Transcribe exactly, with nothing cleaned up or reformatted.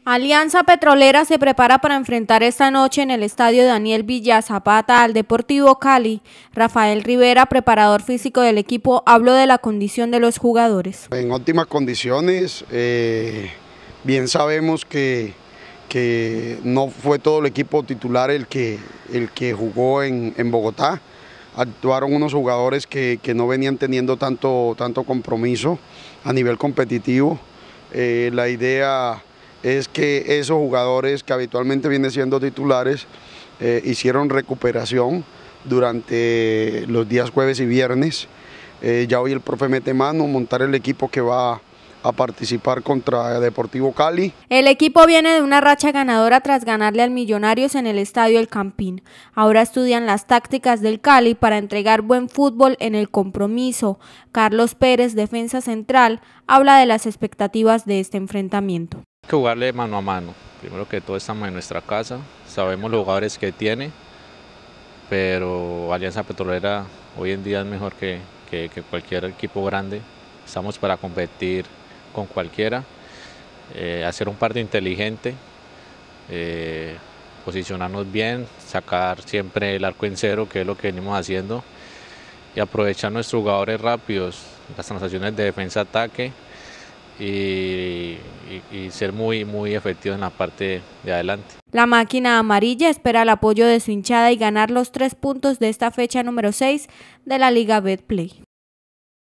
Alianza Petrolera se prepara para enfrentar esta noche en el estadio Daniel Villa Zapata al Deportivo Cali. Rafael Rivera, preparador físico del equipo, habló de la condición de los jugadores. En óptimas condiciones, eh, bien sabemos que, que no fue todo el equipo titular el que, el que jugó en, en Bogotá. Actuaron unos jugadores que, que no venían teniendo tanto, tanto compromiso a nivel competitivo. Eh, la idea es que esos jugadores que habitualmente vienen siendo titulares eh, hicieron recuperación durante los días jueves y viernes. Eh, ya hoy el profe mete mano, montar el equipo que va a participar contra Deportivo Cali. El equipo viene de una racha ganadora tras ganarle al Millonarios en el estadio El Campín. Ahora estudian las tácticas del Cali para entregar buen fútbol en el compromiso. Carlos Pérez, defensa central, habla de las expectativas de este enfrentamiento. Hay que jugarle mano a mano. Primero que todo estamos en nuestra casa, sabemos los jugadores que tiene, pero Alianza Petrolera hoy en día es mejor que, que, que cualquier equipo grande. Estamos para competir con cualquiera, eh, hacer un partido inteligente, eh, posicionarnos bien, sacar siempre el arco en cero, que es lo que venimos haciendo, y aprovechar nuestros jugadores rápidos, las transacciones de defensa-ataque, y, y, y ser muy, muy efectivos en la parte de adelante. La máquina amarilla espera el apoyo de su hinchada y ganar los tres puntos de esta fecha número seis de la Liga Betplay.